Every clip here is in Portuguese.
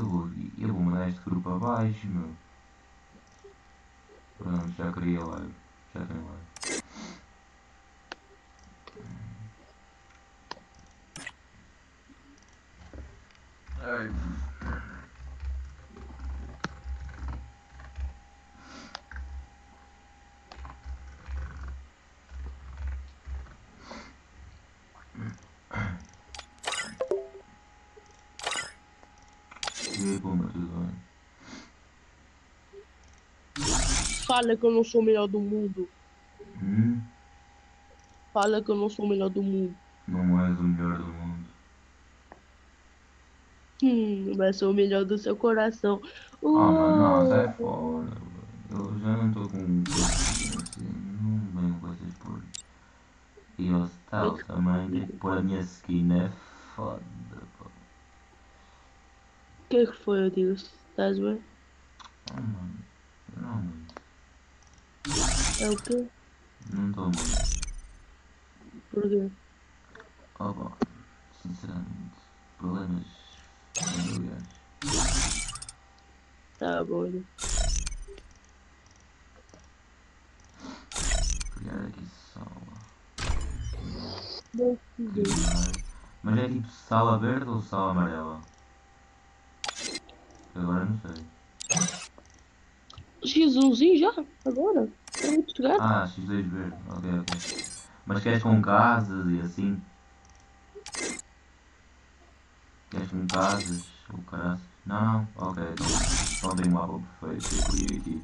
Eu vou mandar este grupo abaixo, meu. Pronto, já criei a live. Já tenho live. Ai. E aí, Puma, tudo bem? Fala que eu não sou o melhor do mundo. Hum? Fala que eu não sou o melhor do mundo. Não és o melhor do mundo. Mas sou o melhor do seu coração. Ah, mano, não, sai Uou! fora. Eu já não estou com coisas assim. Não venho com essas por. E o Eu Styles te também, digo. tipo, a minha skin é foda, pô. O que foi, eu digo? Estás bem? Ah, mano, não muito. É o quê? Não estou muito. Por quê? Oh, pá, sinceramente, problemas familiares. Tá bom, né? Criar aqui sala. Não sei. Criar. Mas é tipo sala verde ou sala amarela? Agora não sei. X1zinho já? Agora? Acabei de chegar? Ah, X2 verde, ok, ok. Mas queres com casas e assim? Queres com casas ou caraças? Não, não, ok, então tenho um mapa perfeito, eu criei aqui.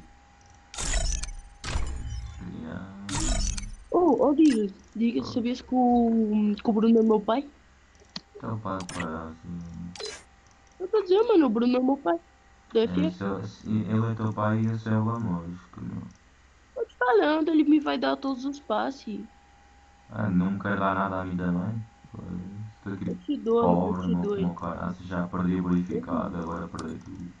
Criar. Diga, Oh, sabias que o Bruno é meu pai? então pá, assim. Eu tô dizendo, mano, o Bruno é meu pai. É, Daqui, isso, ele é teu pai e esse é o amor. tô te falando, ele me vai dar todos os passes. Ah, não me quer dar nada a mim também. Estou aqui Eu te dou, mano, eu pobre, te dou. meu caraças, já perdi o Eu te- verificado, agora perdi tudo.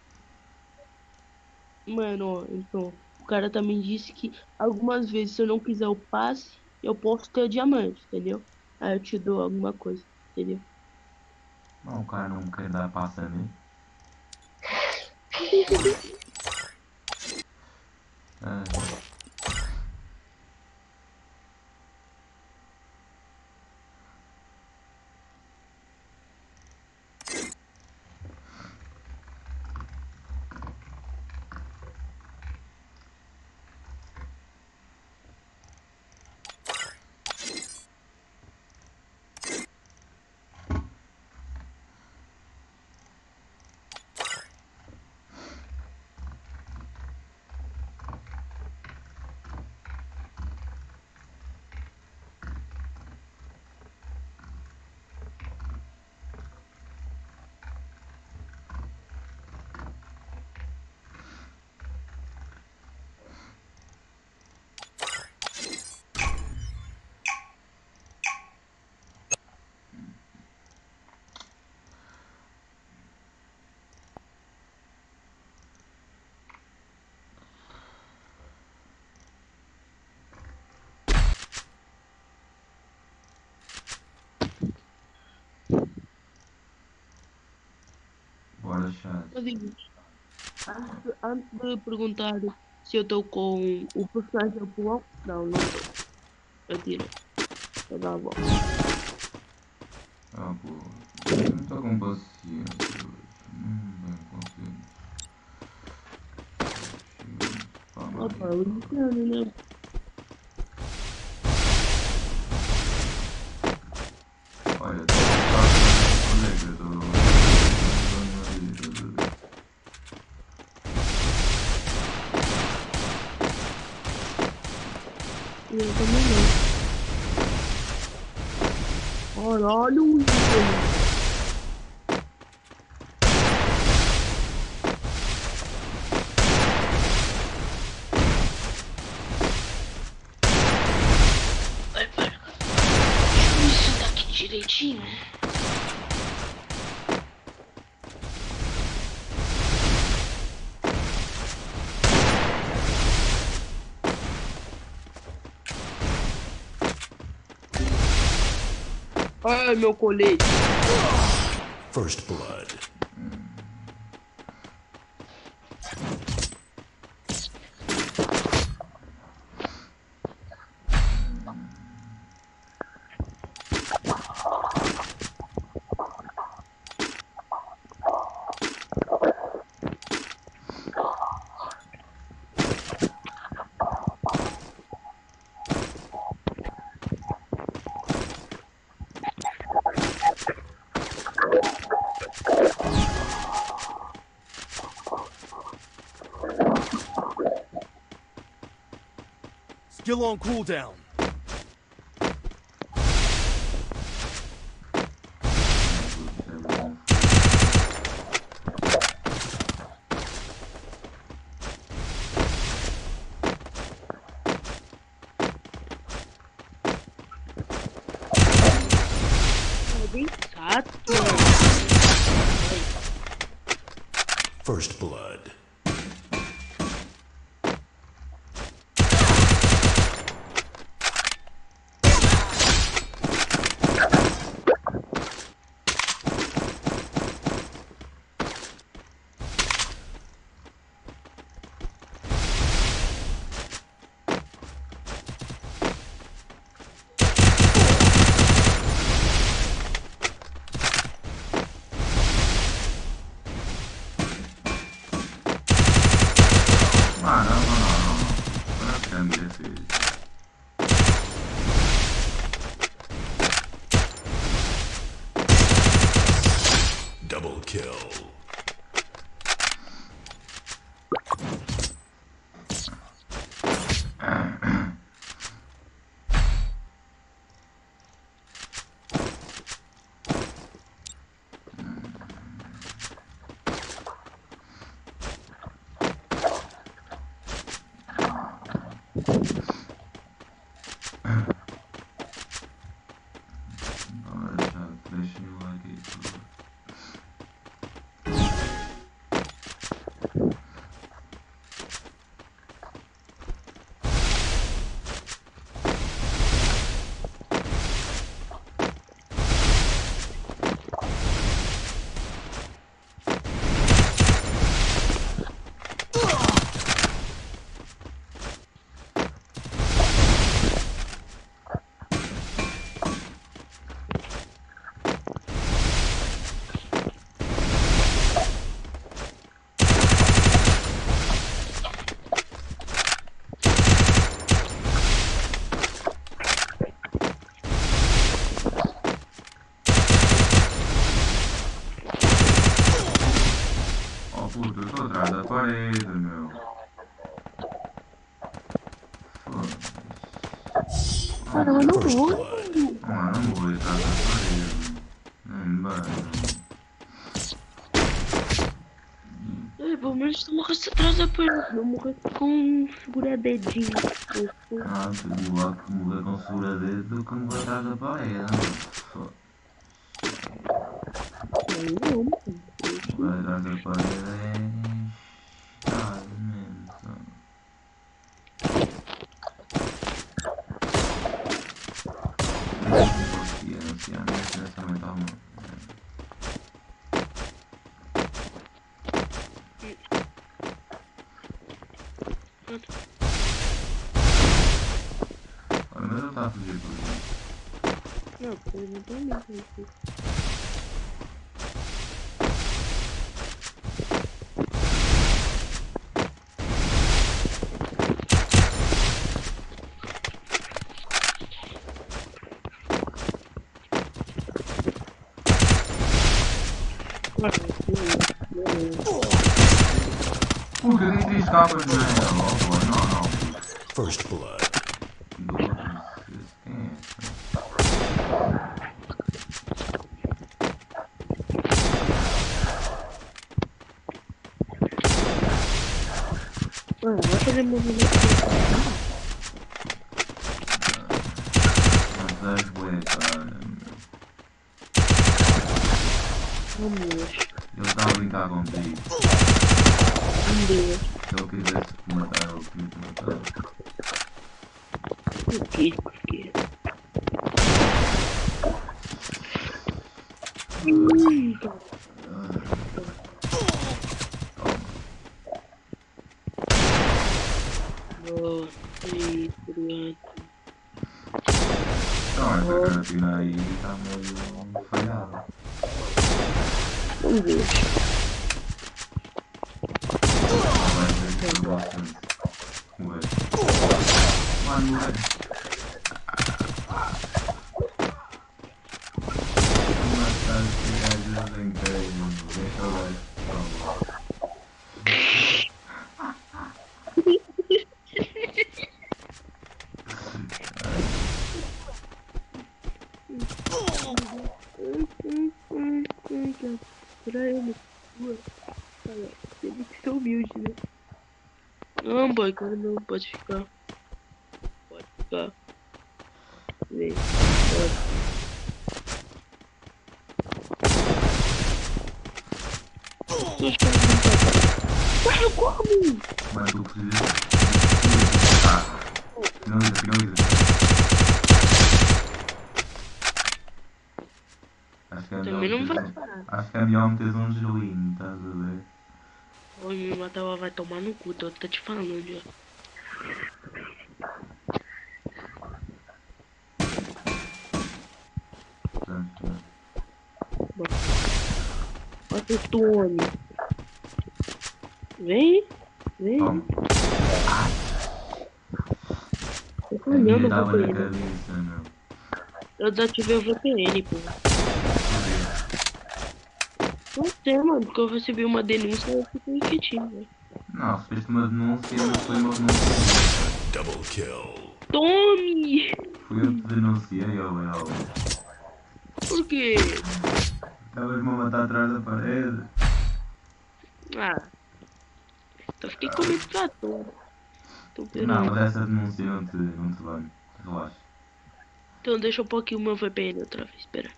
Mano, ó, então, o cara também disse que algumas vezes, se eu não quiser o passe, eu posso ter o diamante, entendeu? Aí eu te dou alguma coisa, entendeu? Não, o cara não me quer dar passa a mim. Ah, bora chat. Eu digo, antes de perguntar se eu estou com o personagem atual, não estou. Eu tirei. Eu dá a volta. Ah, pô, não estou com paciência hoje. Não consigo. Vamos Opa, aqui, eu pá. entendo, né? Olha, onde é que eu estou? Eu também não. Caralho, Wilson. Vai, para. Deixa eu sentar aqui direitinho. Ai, meu colete. First blood. Skill on cooldown. Bem chato. First blood. Ah, não. Agora eu quero me defender. Double kill. Agora já deixa o like aí, por favor. Ó, puta, eu tô atrás da parede, meu. Foda-se. Cara, eu não First vou. blood. Ah, não vou atrás da parede. Não vai. Pelo menos tu morresse atrás da parede. Não morresse com segurar dedinho. Ah, prefiro logo que morrer com seguradeiro do que morrer atrás da parede. Foda-se. Não. Morrer atrás da parede é chato mesmo, sabe? Ciência mental, mano. Olha, mas eu tava a fugir por isso. Não, porque ele não tá mesmo. Por que nem tem escapas na logo? Não. First blood. Mano, vai fazer movimento. Mas as bué, cara. Vamos. Eu estava a brincar contigo. Meu Deus. Se eu quisesse te matar, eu queria te matar. O que? Então, essa cartina aí tá meio falhada. Vamos ver. Vai ver que eu gosto disso. Ué. Mano, ué. Matar esse gajo em treino. Deixa eu ver. Tem que ser humilde, né? Não, boy, cara, não, pode ficar. Pode ficar. Vem, pode. Tô esperando um pouco. Ué, como? Mas tu precisa. Tá. Finaliza, finaliza. Acho que é melhor Também não vai meteres parar. acho que é melhor meteres um gelinho, estás a ver? Oi, me matar, ela vai tomar no cu, tô te falando já. Portanto, Olha o Tony. Vem, vem. toma. Tô A minha falhando o dava na VPN. cabeça, meu. Eu desativei o VPN, pô. Não sei, mano, porque eu recebi uma denúncia e eu fiquei quietinho, velho. Não, recebeste uma denúncia, mas foi uma denúncia. Double kill. Tome! Fui eu que te denunciei, ó. Por quê? Estavas-me a matar atrás da parede. Ah, só fiquei com medo da toa. Tô Não, esperando. mas essa denúncia não te banho. Relaxa. Então deixa eu pôr aqui o meu VPN outra vez, espera.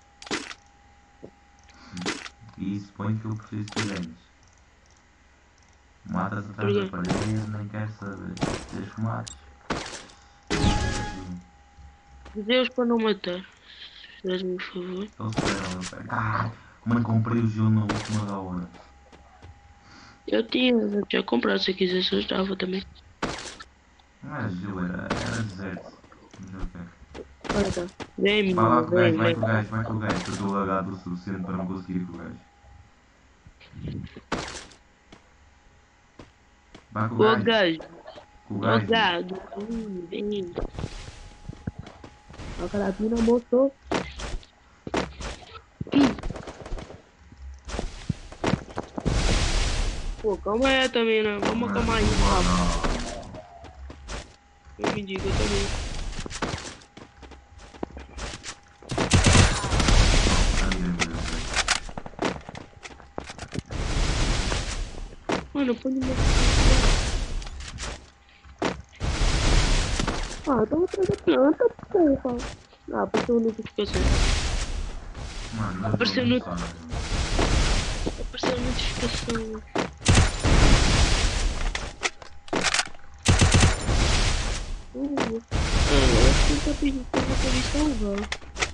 E isso põe que eu preciso de ganhos. Matas atrás Por da quê? parede, nem quero saber. Deixa que mates. Deus para não matar. Faz-me um favor. Estou espera. Caralho, mano, comprei o jogo na última da hora. Eu tinha comprado, se quisesse eu dava também. Não era jogo, era deserto. Mas ok. Olha, tá. Vem, Vai lá menino, com o gajo, vem, vai vem. com o gajo, vai com o gajo. Eu estou lagado o suficiente para não conseguir ir com o gajo. Vai com o Ô gajo. gajo, Com o ô gajo. gajo, vem. A carabina mostrou. Pô, calma aí também, né? Vamos acalmar aí, papo. Eu me digo também. Mano, põe no meu. Ah, eu tava atrás da planta, porra. Ah, apareceu notificação. Mano, Apareceu não no- sabe. Apareceu notificação. Eu acho que ele tá pedindo pra você me salvar.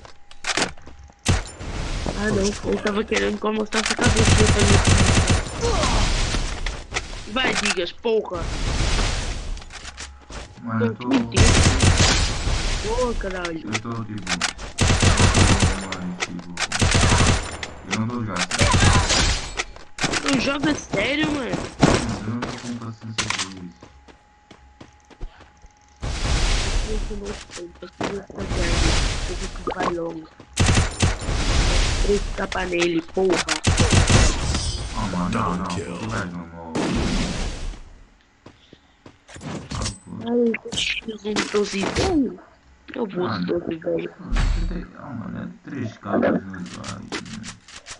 Ah não, ele tava querendo que eu mostrasse a cabeça pra mim. Vai, digas, porra. Mano, eu Tô estou. mentindo. Porra, caralho. Eu estou tipo. Mano, tipo. Eu não estou a jogar assim. Não joga sério, mano. Mas eu não estou com paciência por isso. Eu não sei, porque eu tô eu vou ficar longo. Três tapa nele, porra. Oh mano, não, Double kill. o gajo não morre. Ai, eu sou um 12 velho. Eu vou ser 12 velho. Oh mano, é 3 capas no gajo.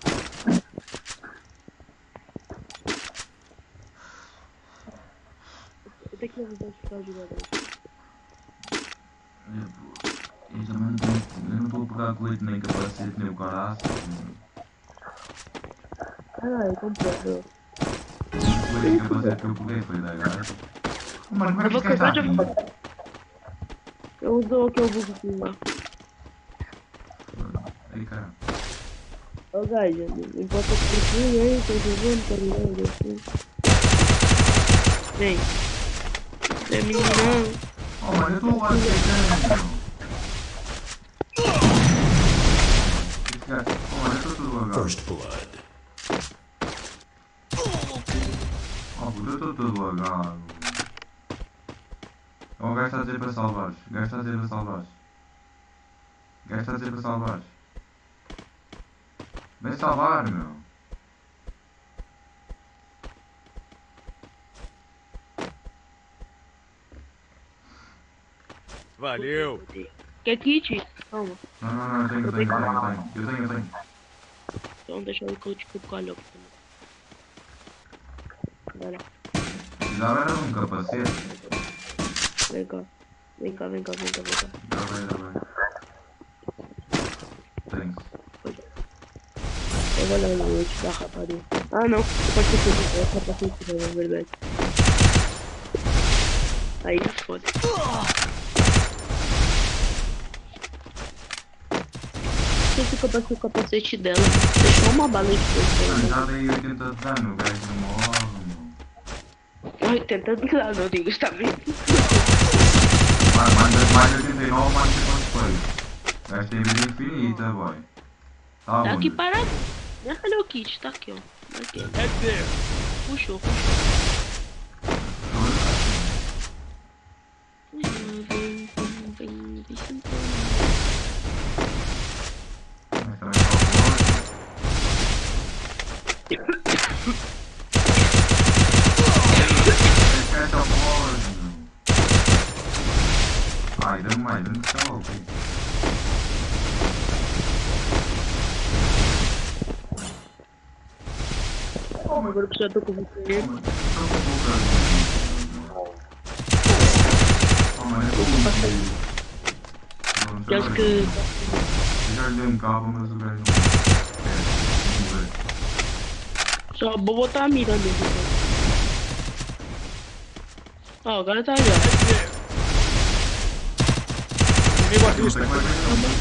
Eu tenho que ajudar a ficar jogador. Eu também não tenho. Eu não estou a pegar colete nem capacete nem o caraço. Caralho, completo. O colete e capacete que eu peguei foi da gaja. Oh mano, como é Eu que vou este gajo está quebrar aqui? de. Eu uso aquele bug aqui lá. Ei cara. Ô, gajo, não importa o que você aí, tô jogando, tá ligado? Assim. Vem. É menina. Oh mano, eu estou lá de meu. Este gajo. Oh mano, eu estou todo lagado. First blood. Oh puto, eu estou todo lagado. Oh, o gajo está a dizer para salvares. O gajo está a dizer para salvares. O gajo está a dizer para salvares. Vem salvar, meu. Valeu. Quer kit? Calma. Não, eu tenho. Então deixa eu que eu te calho. Pera. Precisava era de um capacete. Vem cá. Vem cá. Já vai. Tens. Eu vou olhar no noite da rapariga. Ah não, pode ser tudo. É capacete, na verdade. Aí é foda. Esse capacete dela deixou uma bala de Mano, fogo. já dei 80 de dano, o gajo não morre, mano. 80 de dano, não digo, está bem. Mais 89, mais não sei quantos foi. O gajo tem vida infinita, boy. Tá Tá aqui onde? parado. Minha Hello Kitty, tá aqui, ó. Aqui. Head there. Puxou. Mas também só pode. Esse cara só pode, meu. Ai, dando mais dano que tá ok. Agora que já tô com você. Já acho que. Já lhe dei um cabo, mas o gajo não quer morrer. Só vou botar a mira nele. Ó, agora tá ali, ó. Head there. Inimigo à Não sei vista. como é que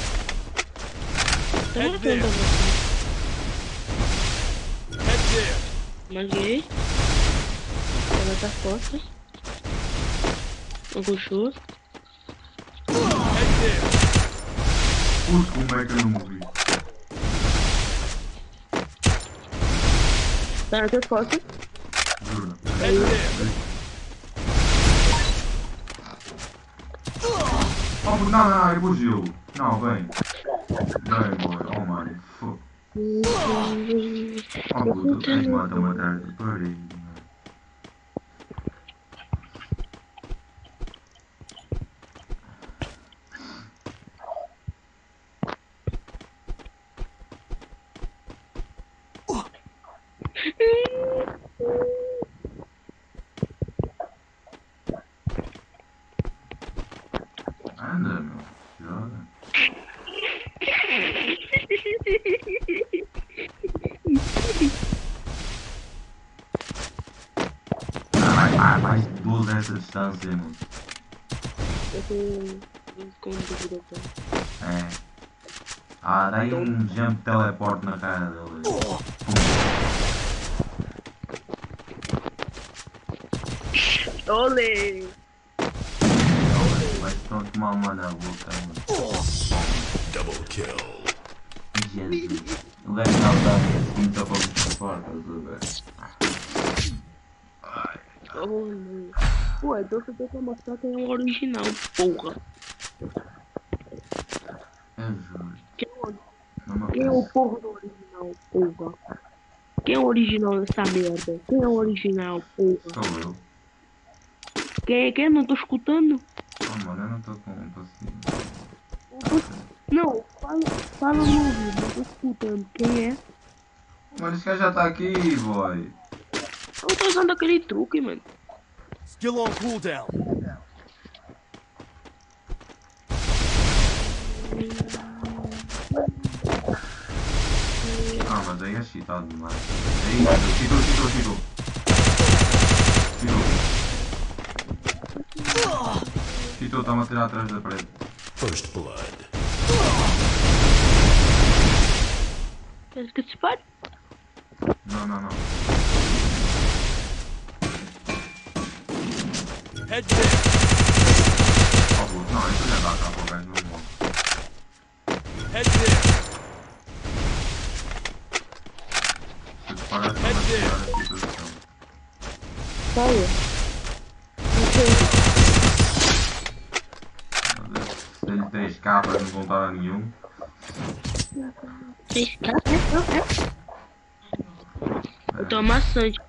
Tá Head there. matando Head there. Maguei. Ela tá forte. Agachou. Head there. Puto, como é que eu não morri? Tá na tua costas. Juro. Head there. Oh, não, ele fugiu. Não, vem. Vem, boy. Oh, mano. Fuck. Oh, puto, tens mata-me atrás da parede, mano. Anda, meu. Joga. Vai 12 nessa distância, mano. Eu tô com dúvida. É. Ah, dá aí um jump teleporte na cara dele. Olê! Vai só tomar uma na boca, mano. Double kill. Jesus. O gajo está a usar assim só para mostrar portas, o gajo. Olê! Pô, então você tem que mostrar quem é o original, porra. Eu juro. Não me Quem é o apetece. porra do original, porra? Quem é o original dessa merda? Quem é o original, porra? Sou eu. Quem? Não tô escutando? Oh, mano, eu não estou com paciência. Não, fala no ouvido, não tô escutando. Quem é? Mano, esse cara já está aqui, boy. Eu tô usando aquele truque, mano. Skill on cooldown. Ah, mas aí é cheatado demais. Aí, cheatou. Cheatou, está-me a tirar atrás da parede. First blood. Quer que se pare? Não. Head there. Oh, puto, não, isso já dá cá para o gajo, não morre. Head there. Se te parece, vai tirar a situação. Saia. Se ele 3 capas não vão dar a nenhum. Eu tô amassante.